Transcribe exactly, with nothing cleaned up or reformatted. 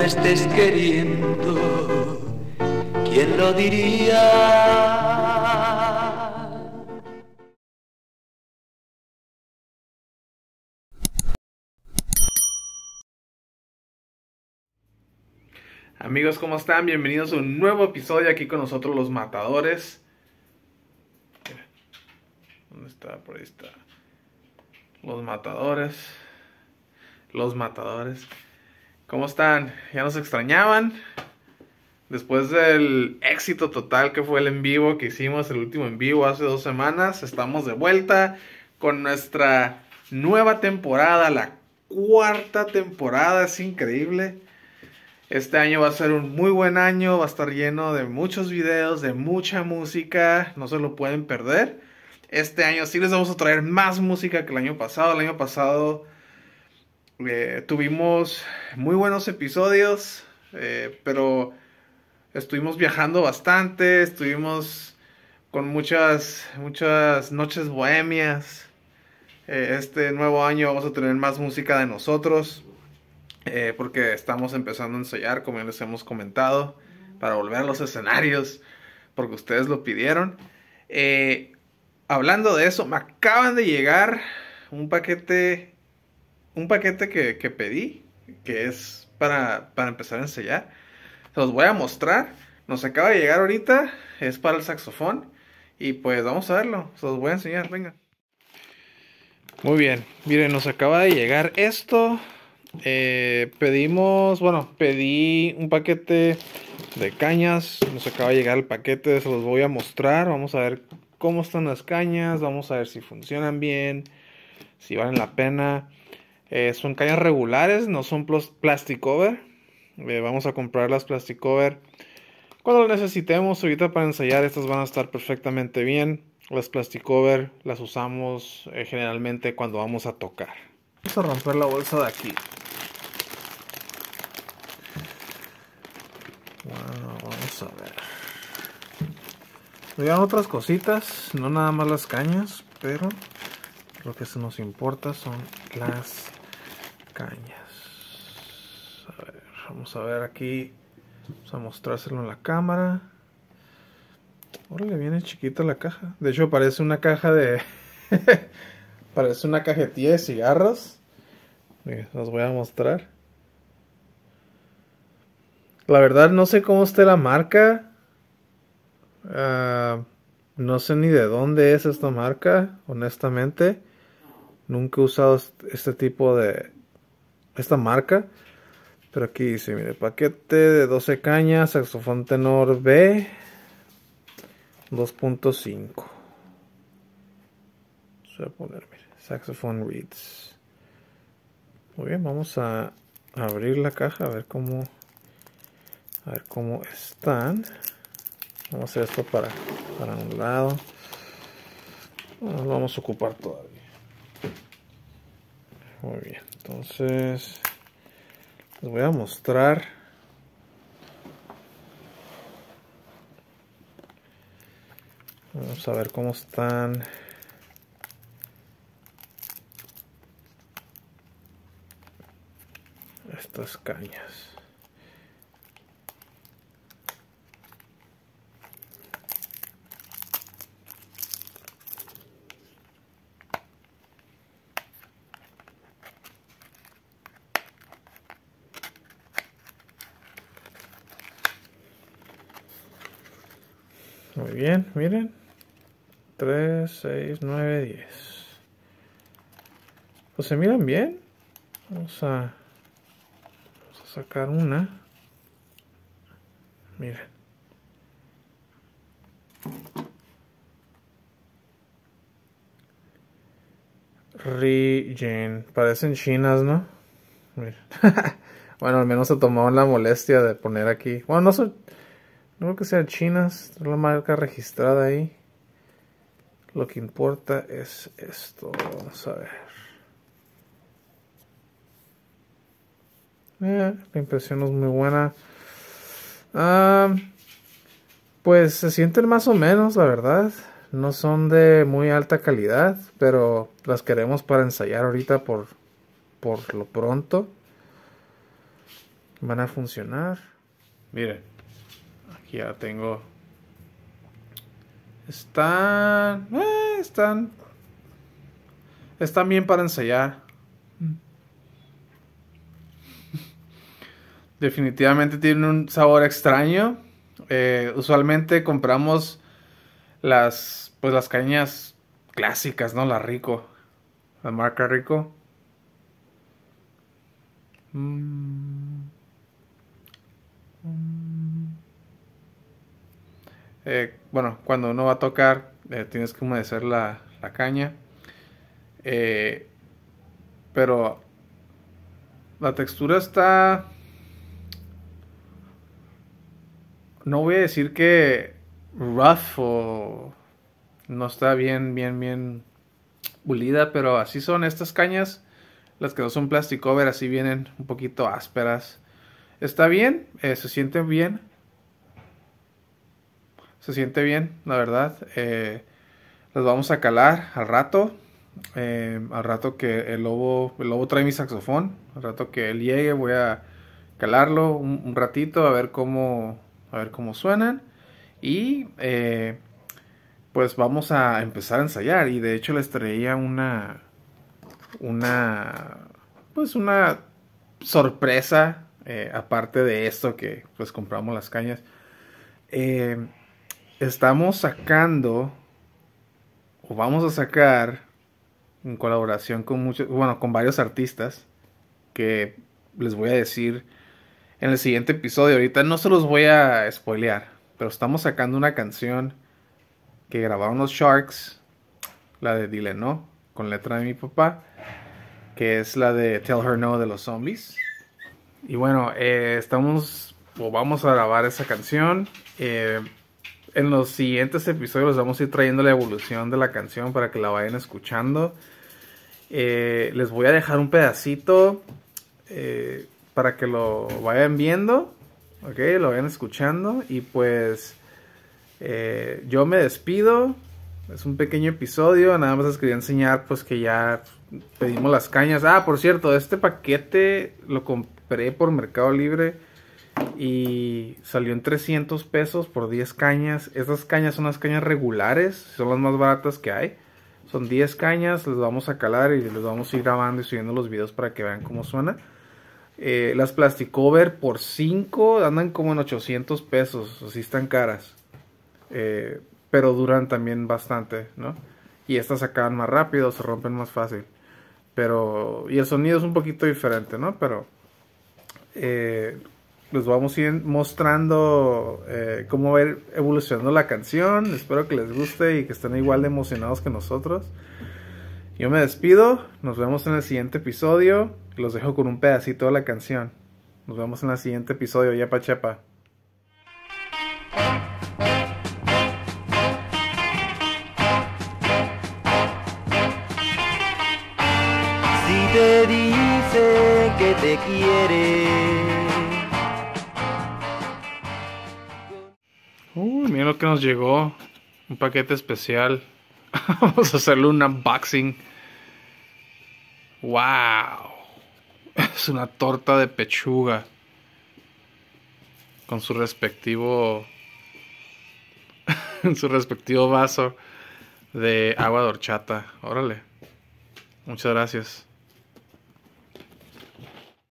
estés queriendo, ¿quién lo diría? Amigos, ¿cómo están? Bienvenidos a un nuevo episodio aquí con nosotros los Matadores. ¿Dónde está? Por ahí está. Los Matadores. Los Matadores. ¿Cómo están? ¿Ya nos extrañaban? Después del éxito total que fue el en vivo que hicimos, el último en vivo hace dos semanas, estamos de vuelta con nuestra nueva temporada, la cuarta temporada. Es increíble. Este año va a ser un muy buen año, va a estar lleno de muchos videos, de mucha música, no se lo pueden perder. Este año sí les vamos a traer más música que el año pasado. El año pasado eh, tuvimos muy buenos episodios, eh, pero estuvimos viajando bastante, estuvimos con muchas, muchas noches bohemias. Eh, este nuevo año vamos a tener más música de nosotros. Eh, porque estamos empezando a ensayar, como ya les hemos comentado, para volver a los escenarios, porque ustedes lo pidieron. Eh, hablando de eso, me acaban de llegar un paquete, un paquete que, que pedí, que es para, para empezar a ensayar. Se los voy a mostrar. Nos acaba de llegar ahorita, es para el saxofón, y pues vamos a verlo. Se los voy a enseñar, venga. Muy bien, miren, nos acaba de llegar esto. Eh, pedimos, bueno, pedí un paquete de cañas. Nos acaba de llegar el paquete, se los voy a mostrar. Vamos a ver cómo están las cañas, vamos a ver si funcionan bien, si valen la pena. Eh, son cañas regulares, no son plastic cover. Eh, vamos a comprar las plastic cover cuando las necesitemos. Ahorita para ensayar estas van a estar perfectamente bien. Las plastic cover las usamos eh, generalmente cuando vamos a tocar. Vamos a romper la bolsa de aquí. Bueno, vamos a ver. Vean otras cositas, no nada más las cañas, pero lo que se nos importa son las cañas. A ver, vamos a ver aquí. Vamos a mostrárselo en la cámara. Órale, viene chiquita la caja. De hecho, parece una caja de... parece una cajetilla de cigarros. Miren, los voy a mostrar. La verdad no sé cómo esté la marca. Uh, no sé ni de dónde es esta marca, honestamente. Nunca he usado este tipo de... esta marca. Pero aquí dice, mire, paquete de doce cañas, saxofón tenor B dos punto cinco. Voy a poner, mire, saxofón reeds. Muy bien, vamos a abrir la caja a ver cómo... a ver cómo están. Vamos a hacer esto para, para un lado. No lo vamos a ocupar todavía. Muy bien, entonces les voy a mostrar. Vamos a ver cómo están. Estas cañas. Muy bien, miren. tres, seis, nueve, diez. Pues se miran bien. Vamos a, vamos a sacar una. Miren. Regen. Parecen chinas, ¿no? Miren. Bueno, al menos se tomaron la molestia de poner aquí. Bueno, no son... no creo que sean chinas. Es la marca registrada ahí. Lo que importa es esto. Vamos a ver. Eh, la impresión es muy buena. Ah, pues se sienten más o menos, la verdad. No son de muy alta calidad, pero las queremos para ensayar ahorita por, por lo pronto. van a funcionar. Miren, aquí ya tengo. Están, eh, están, están bien para ensayar. Definitivamente tienen un sabor extraño. Eh, usualmente compramos las, pues las cañas clásicas, ¿no? La Rico, la marca Rico. Mm. Mm. Eh, bueno, cuando uno va a tocar, eh, tienes que humedecer la, la caña. Eh, pero la textura está... No voy a decir que rough o no está bien, bien, bien pulida, pero así son estas cañas. Las que no son plastic cover, así vienen un poquito ásperas. Está bien, eh, se siente bien. Se siente bien, la verdad. Eh, las vamos a calar al rato. Eh, al rato que el lobo, el lobo trae mi saxofón. Al rato que él llegue voy a calarlo un, un ratito a ver cómo, a ver cómo suenan. Y eh, pues vamos a empezar a ensayar. Y de hecho les traía una, una, pues una sorpresa. Eh, aparte de esto que pues compramos las cañas. Eh, estamos sacando, o vamos a sacar, en colaboración con muchos, bueno, con varios artistas, que les voy a decir en el siguiente episodio. Ahorita no se los voy a spoilear, pero estamos sacando una canción que grabaron los Sharks, la de Dile No, con letra de mi papá, que es la de Tell Her No de los Zombies. Y bueno, eh, estamos, o vamos a grabar esa canción. Eh, en los siguientes episodios vamos a ir trayendo la evolución de la canción para que la vayan escuchando. Eh, les voy a dejar un pedacito eh, para que lo vayan viendo, ok, lo vayan escuchando. Y pues eh, yo me despido. Es un pequeño episodio, nada más les quería enseñar pues que ya pedimos las cañas. Ah, por cierto, este paquete lo compré por Mercado Libre y salió en trescientos pesos por diez cañas. Estas cañas son las cañas regulares, son las más baratas que hay. Son diez cañas, les vamos a calar y les vamos a ir grabando y subiendo los videos para que vean cómo suena. Eh, las plastic cover por cinco andan como en ochocientos pesos, así están caras. Eh, pero duran también bastante, ¿no? Y estas acaban más rápido, se rompen más fácil. Pero, y el sonido es un poquito diferente, ¿no? Pero eh, les vamos a ir mostrando eh, cómo va a ir evolucionando la canción. Espero que les guste y que estén igual de emocionados que nosotros. Yo me despido, nos vemos en el siguiente episodio. Los dejo con un pedacito de la canción. Nos vemos en el siguiente episodio, Yepa Chepa. Si te dice que te quiere. Uy, miren lo que nos llegó. Un paquete especial. Vamos a hacerle un unboxing. ¡Wow! Es una torta de pechuga. Con su respectivo... en su respectivo vaso de agua de horchata. Órale. Muchas gracias.